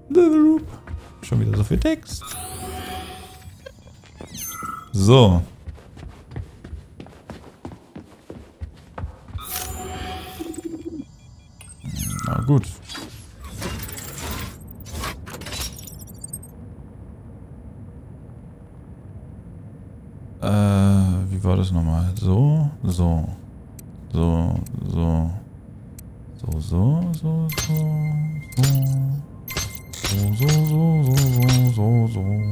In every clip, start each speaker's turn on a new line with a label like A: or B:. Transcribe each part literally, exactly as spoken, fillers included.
A: Schon wieder so viel Text. So. Na gut. Äh, wie war das nochmal? So, so, so, so, so, so, so, so, so, so, so, so, so,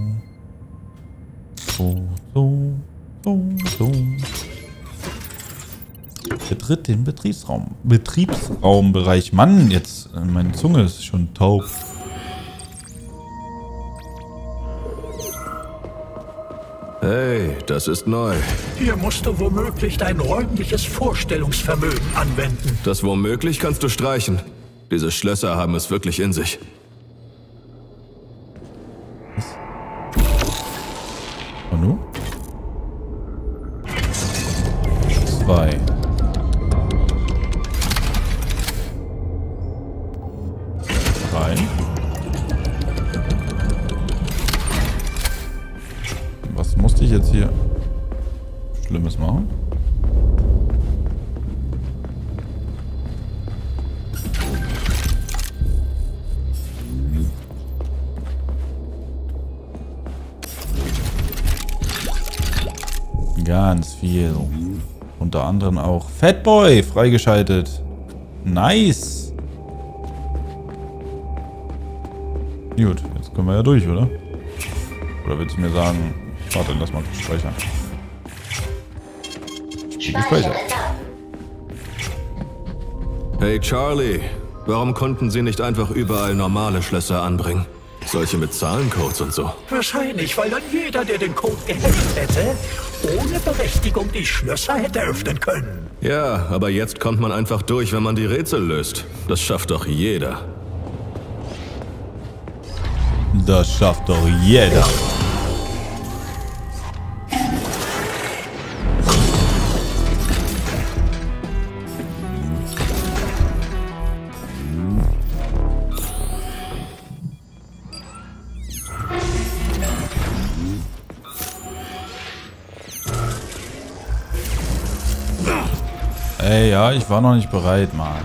A: so, so, so, so. Betritt den Betriebsraum. Betriebsraumbereich. Mann, jetzt, meine Zunge ist schon taub.
B: Hey, das ist neu.
C: Hier musst du womöglich dein räumliches Vorstellungsvermögen anwenden.
B: Das womöglich kannst du streichen. Diese Schlösser haben es wirklich in sich.
A: Und nun? Zwei. Drei. Was musste ich jetzt hier Schlimmes machen? Ganz viel. Unter anderem auch Fatboy freigeschaltet. Nice. Gut, jetzt können wir ja durch, oder? Oder willst du mir sagen, warte, lass mal speichern. Gespeichert.
B: Hey Charlie, warum konnten sie nicht einfach überall normale Schlösser anbringen? Solche mit Zahlencodes und so.
C: Wahrscheinlich, weil dann jeder, der den Code gehackt hätte, ohne Berechtigung die Schlösser hätte öffnen können.
B: Ja, aber jetzt kommt man einfach durch, wenn man die Rätsel löst. Das schafft doch jeder.
A: Das schafft doch jeder. Ey, ja, ich war noch nicht bereit, Mann.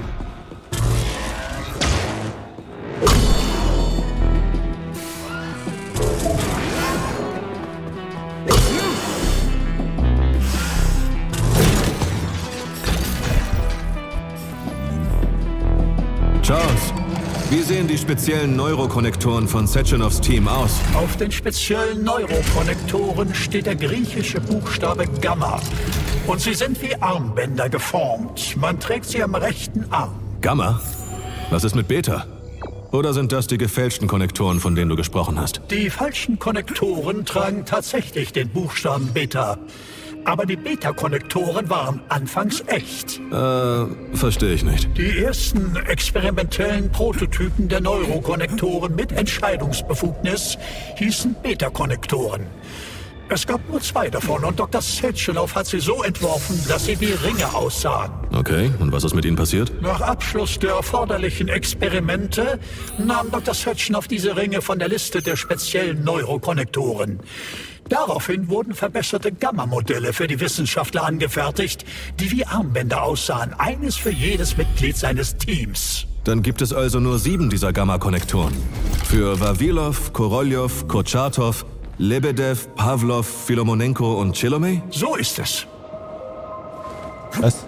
B: Charles, wie sehen die speziellen Neurokonnektoren von Setchenovs Team aus?
C: Auf den speziellen Neurokonnektoren steht der griechische Buchstabe Gamma. Und sie sind wie Armbänder geformt. Man trägt sie am rechten Arm.
B: Gamma? Was ist mit Beta? Oder sind das die gefälschten Konnektoren, von denen du gesprochen hast?
C: Die falschen Konnektoren tragen tatsächlich den Buchstaben Beta. Aber die Beta-Konnektoren waren anfangs echt.
B: Äh, verstehe ich nicht.
C: Die ersten experimentellen Prototypen der Neurokonnektoren mit Entscheidungsbefugnis hießen Beta-Konnektoren. Es gab nur zwei davon und Doktor Setchenov hat sie so entworfen, dass sie wie Ringe aussahen.
B: Okay, und was ist mit ihnen passiert?
C: Nach Abschluss der erforderlichen Experimente nahm Doktor Setchenov diese Ringe von der Liste der speziellen Neurokonnektoren. Daraufhin wurden verbesserte Gamma-Modelle für die Wissenschaftler angefertigt, die wie Armbänder aussahen, eines für jedes Mitglied seines Teams.
B: Dann gibt es also nur sieben dieser Gamma-Konnektoren. Für Vavilov, Korolev, Kurchatov, Lebedev, Pavlov, Filomonenko und Chilomey?
C: So ist es.
A: Was?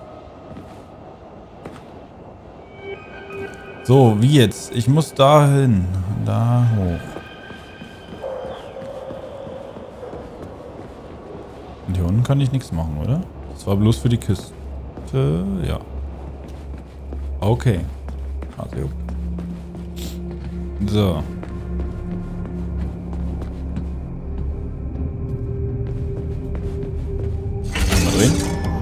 A: So, wie jetzt? Ich muss dahin. Da hoch. Und hier unten kann ich nichts machen, oder? Das war bloß für die Kiste. Ja. Okay. Also. So. Mal drehen.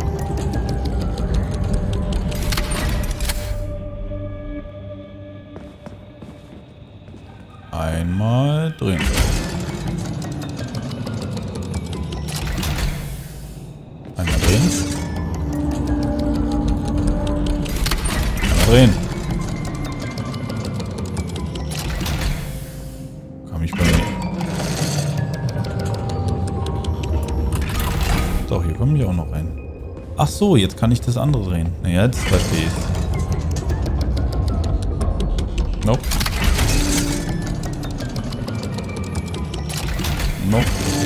A: Einmal drehen. Einmal drehen. Einmal drehen. komme ich auch noch rein. Ach so, jetzt kann ich das andere drehen. Naja, jetzt verstehe ich. Nope. Nope.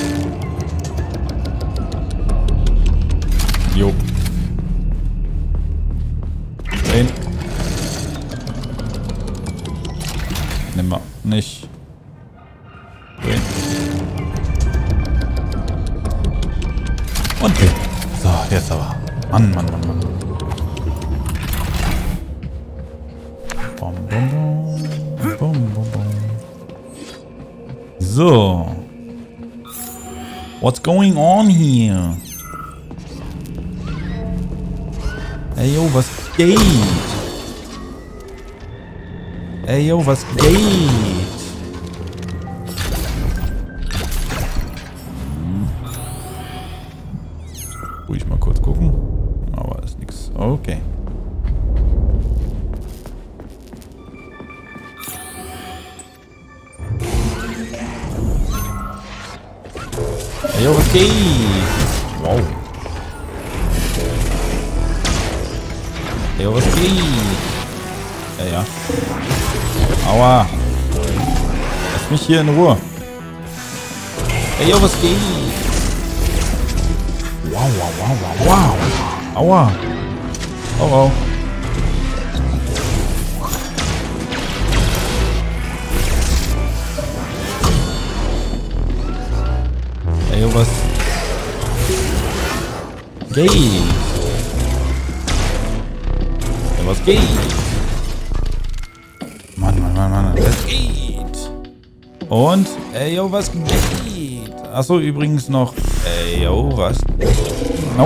A: Jo. Drehen. Nimm mal. Nicht. Drehen. Und drehen. So, jetzt aber. Mann, Mann, Mann, Mann. Bom, bom, bom. Bom, bom, bom. So. What's going on here? Ey, yo, was geht? Ey, yo, was geht? Ruhig mal kurz gucken. Aber ist nix. Okay. Ey, yo, was geht? Wow. Ey, yo, was geht? Ja, ja. Aua. Lass mich hier in Ruhe. Ey, yo, was geht? Wow, wow, wow, wow, wow. Aua. Oh, oh. Ey, yo, was geht? Ey, was geht? Mann, Mann, Mann, Mann. Was geht? Und, ey, yo, was geht? Achso, übrigens noch, ey, yo, was? No.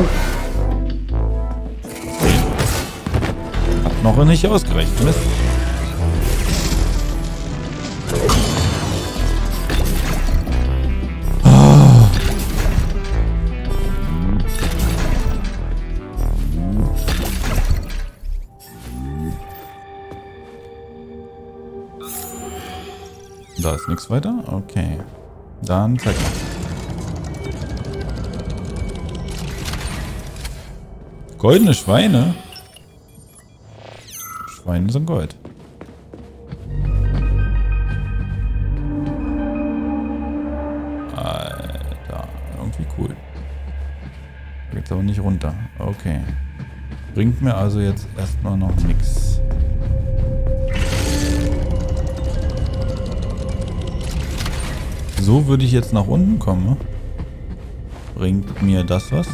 A: Hat noch nicht ausgereicht, Mist. Da ist nichts weiter? Okay. Dann zeig mal. Goldene Schweine? Schweine sind Gold. Alter, irgendwie cool. Geht's aber nicht runter. Okay. Bringt mir also jetzt erstmal noch nichts. So würde ich jetzt nach unten kommen. Bringt mir das was?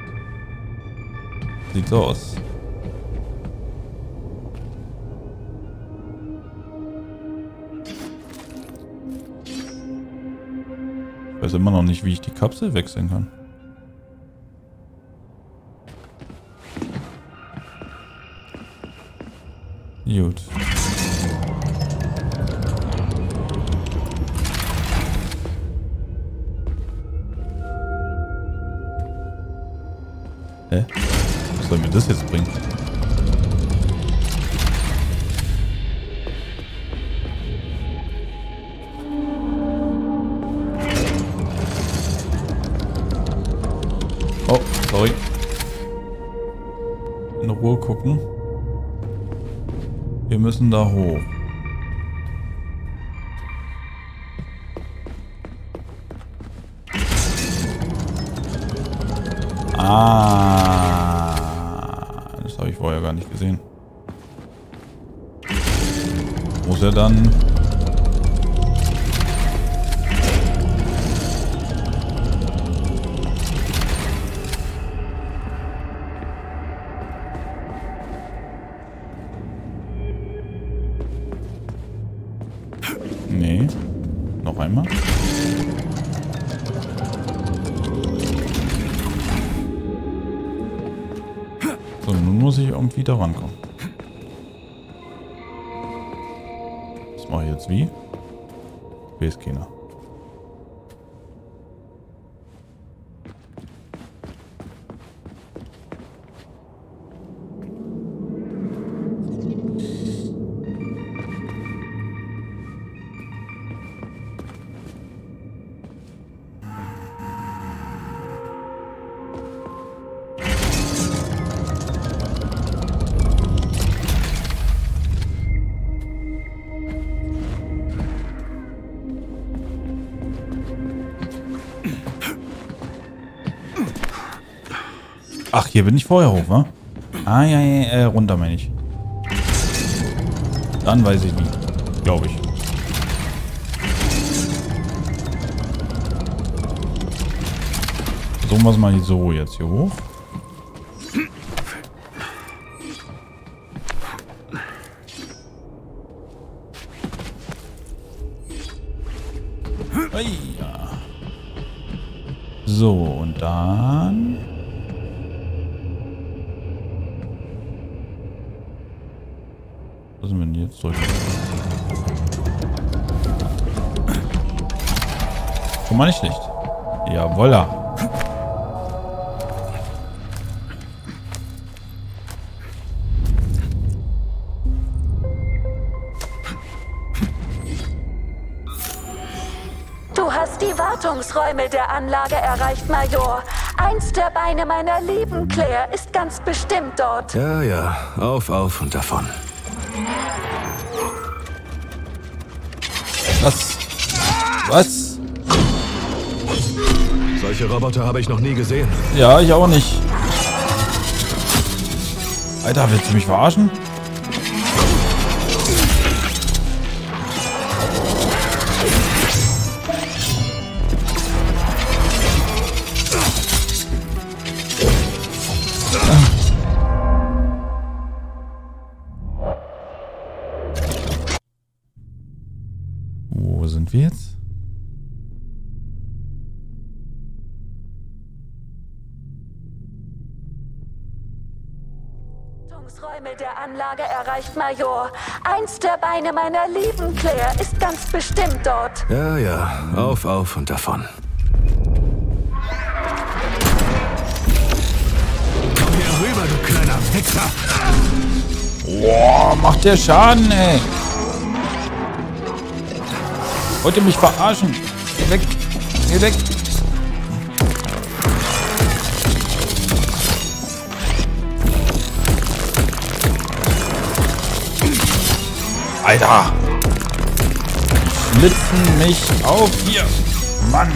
A: Sieht so aus. Ich weiß immer noch nicht, wie ich die Kapsel wechseln kann. Gut. Hä? Was soll mir das jetzt bringen? Oh, sorry. In Ruhe gucken. Wir müssen da hoch. Ah, das habe ich vorher gar nicht gesehen. Muss er dann... Nee. Noch einmal. So, nun muss ich irgendwie da rankommen. Das mache ich jetzt wie? Weiß keiner. Ach, hier bin ich vorher hoch, wa? Ah, ja, ja, äh, runter, meine ich. Dann weiß ich nicht. Glaube ich. Versuchen wir es mal so jetzt hier hoch. Ja. So, und dann... Was sind wir denn jetzt durch? Schon mal nicht schlecht. Jawolla.
D: Du hast die Wartungsräume der Anlage erreicht, Major. Eins der Beine meiner lieben Claire ist ganz bestimmt dort.
B: Ja, ja. Auf, auf und davon.
A: Was? Was?
B: Solche Roboter habe ich noch nie gesehen.
A: Ja, ich auch nicht. Alter, willst du mich verarschen? Wo sind wir jetzt?
D: Wartungsräume der Anlage erreicht, Major. Eins der Beine meiner lieben Claire ist ganz bestimmt dort.
B: Ja, ja. Auf, auf und davon. Komm hier rüber, du kleiner Wichser.
A: Boah, macht der Schaden, ey. Wollt ihr mich verarschen? Geh weg. Geh weg. Alter. Schlitzen mich auf hier. Mann.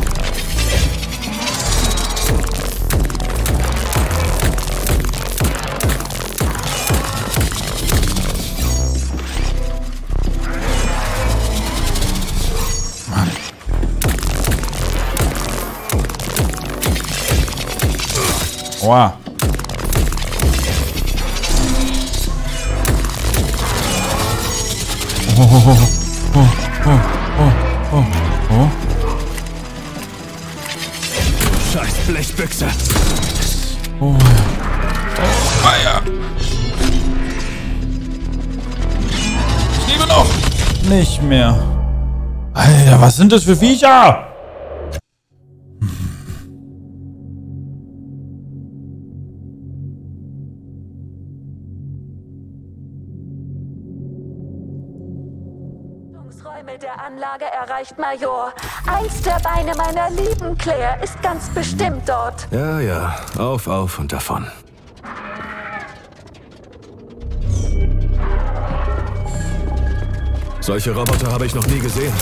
A: Oha. Oh, oh, oh, oh, oh, oh, oh.
B: Scheiß Blechbüchse.
A: Oh, oh, ja. Ich lebe noch. Nicht mehr. Alter, was sind das für Viecher?
D: Wartungsräume der Anlage erreicht, Major. Eins der Beine meiner lieben Claire ist ganz bestimmt dort.
B: Ja, ja. Auf, auf und davon. Solche Roboter habe ich noch nie gesehen.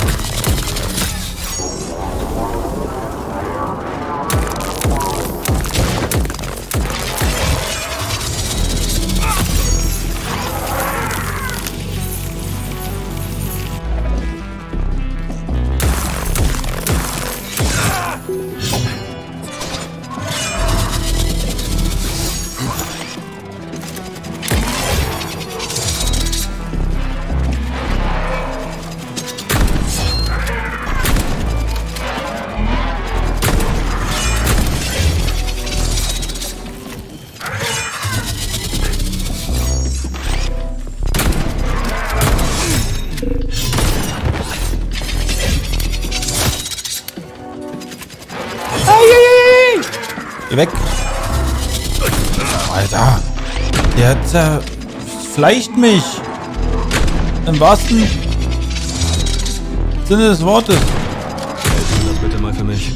A: Geh weg. Alter. Der zerfleischt mich. Im wahrsten Sinne des Wortes.
B: Hält das bitte mal für mich.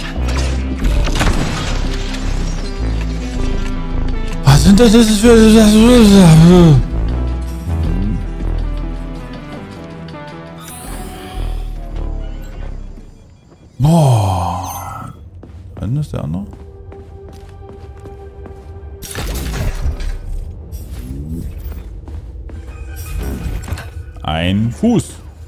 A: Was sind das für... Boah. Wann ist der andere? ein Fuß.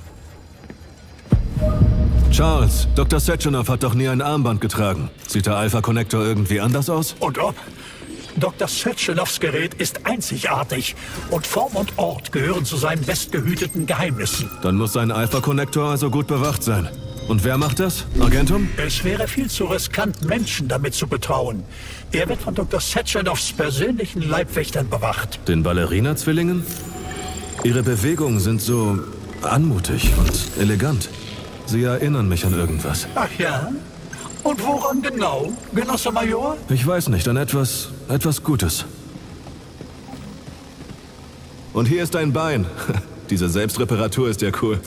B: Charles, Doktor Sechenov hat doch nie ein Armband getragen. Sieht der Alpha-Konnektor irgendwie anders aus?
C: Und ob? Doktor Sechenovs Gerät ist einzigartig und Form und Ort gehören zu seinen bestgehüteten Geheimnissen.
B: Dann muss sein Alpha-Konnektor also gut bewacht sein. Und wer macht das? Agentum?
C: Es wäre viel zu riskant, Menschen damit zu betrauen. Er wird von Doktor Sechenovs persönlichen Leibwächtern bewacht.
B: Den Ballerina-Zwillingen? Ihre Bewegungen sind so anmutig und elegant. Sie erinnern mich an irgendwas.
C: Ach ja? Und woran genau, Genosse Major?
B: Ich weiß nicht, an etwas, etwas Gutes. Und hier ist ein Bein. Diese Selbstreparatur ist ja cool.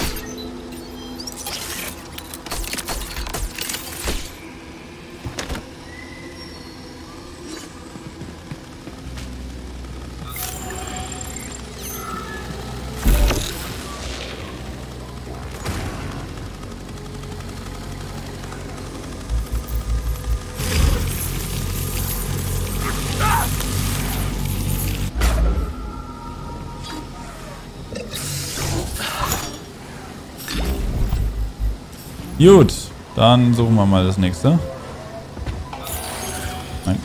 A: Gut, dann suchen wir mal das nächste. Nein.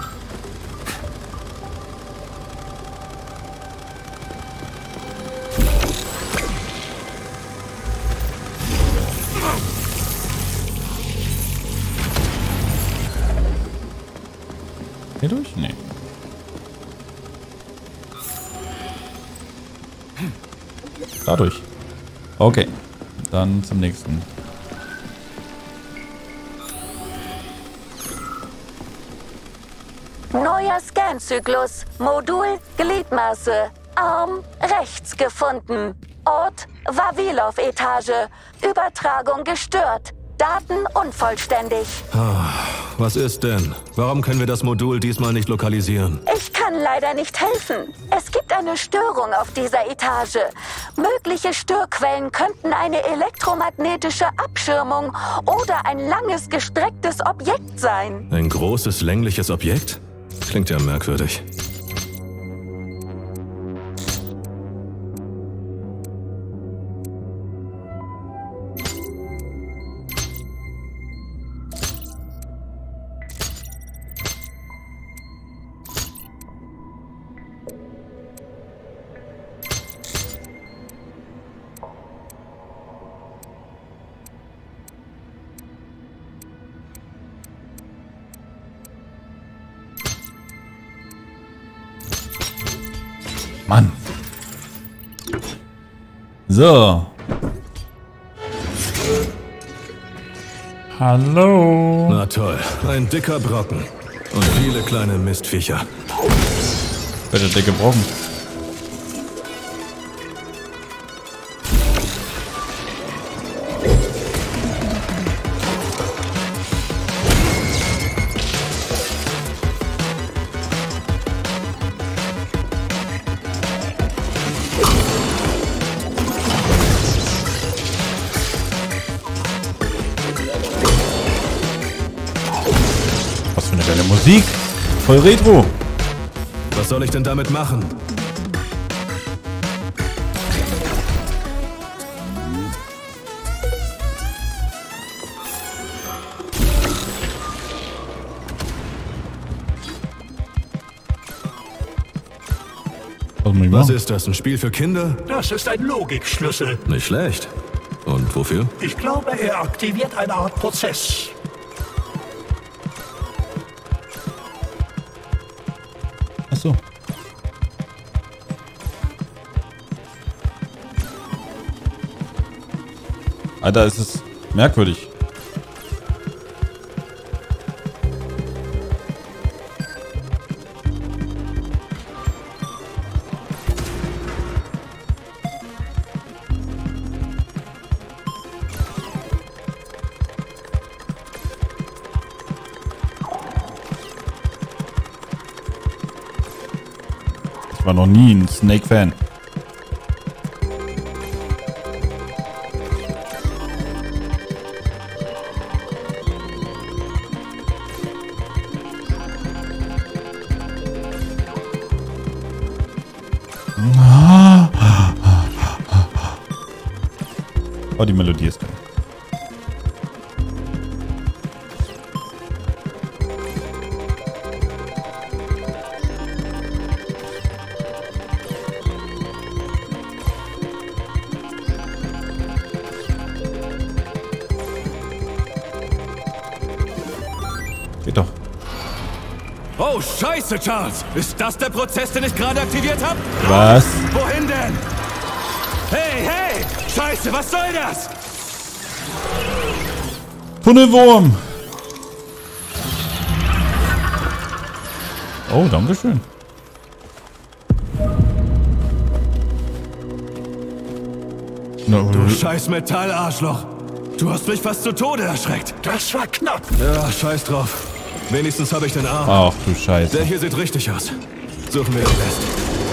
A: Hier durch? Nee. Dadurch. Okay. Dann zum nächsten.
D: Neuer Scanzyklus. Modul Gliedmaße. Arm rechts gefunden. Ort Vavilov-Etage. Übertragung gestört. Daten unvollständig.
B: Was ist denn? Warum können wir das Modul diesmal nicht lokalisieren?
D: Ich kann leider nicht helfen. Es gibt eine Störung auf dieser Etage. Mögliche Störquellen könnten eine elektromagnetische Abschirmung oder ein langes, gestrecktes Objekt sein.
B: Ein großes, längliches Objekt? Klingt ja merkwürdig.
A: Mann. So. Hallo.
B: Na toll, ein dicker Brocken. Und viele kleine Mistviecher.
A: Bitte dicke Brocken. Was für eine geile Musik. Voll Retro.
B: Was soll ich denn damit machen? Was ist das? Ein Spiel für Kinder?
C: Das ist ein Logikschlüssel.
B: Nicht schlecht. Und wofür?
C: Ich glaube, er aktiviert eine Art Prozess.
A: Ach so. Alter, es ist merkwürdig. Ich war noch nie ein Snake-Fan. Oh, die Melodie ist geil. Geht doch.
B: Oh, scheiße, Charles. Ist das der Prozess, den ich gerade aktiviert habe?
A: Was?
B: Wohin denn? Hey, hey! Scheiße, was soll das?
A: Tunnelwurm! Oh, dankeschön. No.
B: Du scheiß Metallarschloch. Du hast mich fast zu Tode erschreckt.
C: Das war knapp.
B: Ja, scheiß drauf. Wenigstens habe ich den Arm.
A: Ach du Scheiße.
B: Der hier sieht richtig aus. Suchen wir den Rest.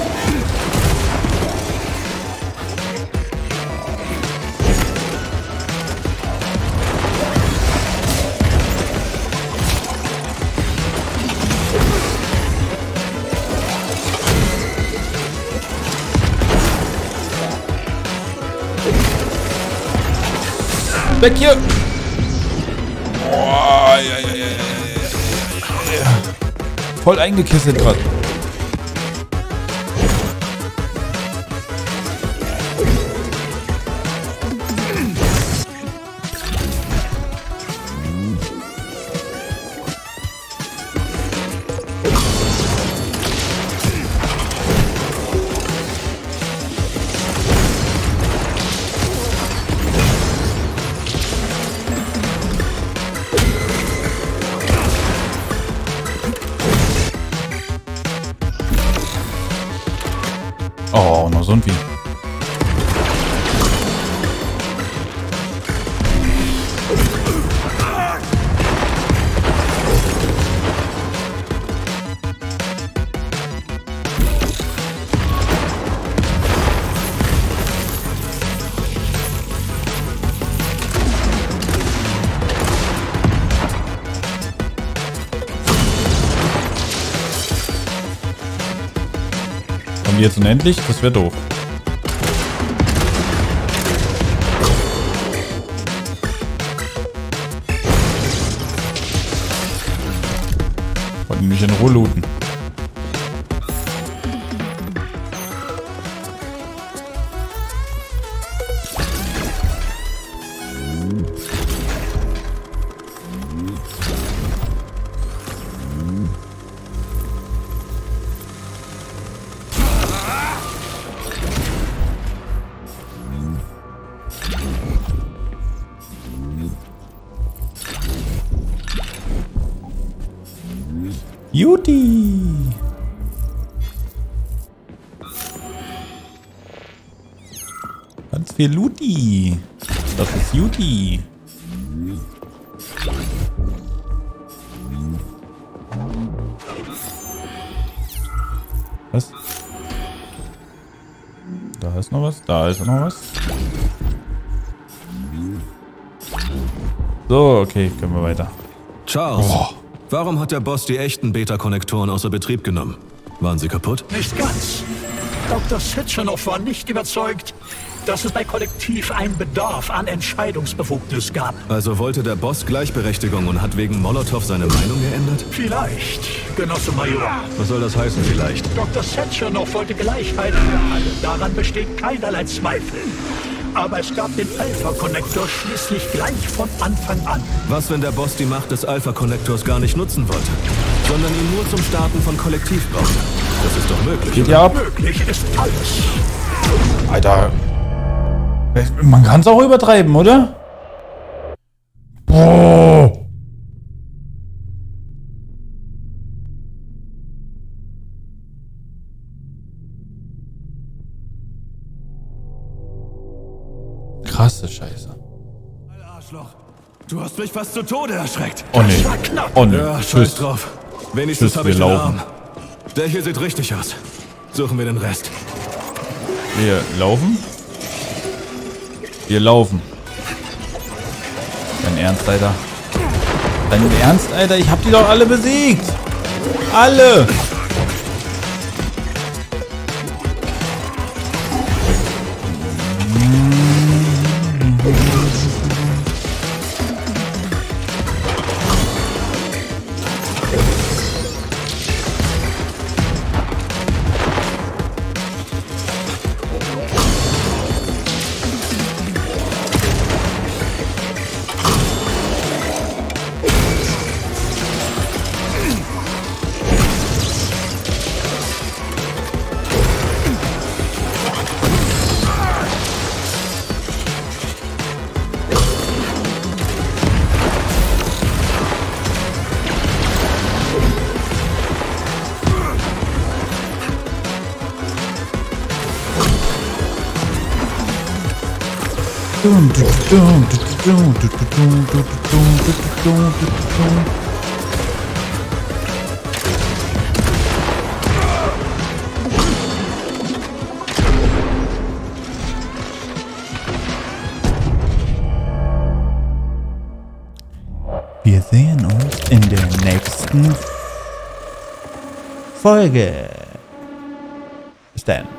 A: Weg hier! Boah, ja, ja, ja, ja, ja, ja. Voll eingekesselt gerade. Oh, noch so ein Vieh. Kommen die jetzt unendlich? Das wäre doof. Wollten mich in Ruhe looten. Juti! Ganz viel Looty. Das ist Juti. Was? Da ist noch was. Da ist noch was. So, okay, können wir weiter.
B: Charles,
A: Oh.
B: warum hat der Boss die echten Beta-Konnektoren außer Betrieb genommen? Waren sie kaputt?
C: Nicht ganz. Doktor Sitchenow war nicht überzeugt, dass es bei Kollektiv einen Bedarf an Entscheidungsbefugnis gab.
B: Also wollte der Boss Gleichberechtigung und hat wegen Molotow seine Meinung geändert?
C: Vielleicht, Genosse Major.
B: Was soll das heißen vielleicht?
C: Doktor Sitchenow wollte Gleichheit für alle. Daran besteht keinerlei Zweifel. Aber es gab den Alpha-Konnektor schließlich gleich von Anfang an.
B: Was, wenn der Boss die Macht des Alpha-Konnektors gar nicht nutzen wollte, sondern ihn nur zum Starten von Kollektiv brauchte? Das ist doch möglich.
A: Geht
B: oder?
A: ja ab.
C: Möglich ist alles.
A: Alter. Man kann es auch übertreiben, oder? Boah. Krasse Scheiße.
B: Arschloch, du hast mich fast zu Tode erschreckt.
A: Oh nee.
C: Das war knapp.
A: Oh nee.
B: Ja, scheiß
A: Tschüss.
B: drauf. Wenigstens
A: Tschüss,
B: habe ich
A: wir
B: den
A: laufen.
B: Arm. Der hier sieht richtig aus. Suchen wir den Rest.
A: Wir laufen. Wir laufen. Dein Ernst, Alter. Dein Ernst, Alter? Ich hab die doch alle besiegt. Alle. Wir sehen uns in der nächsten Folge. Bis dann.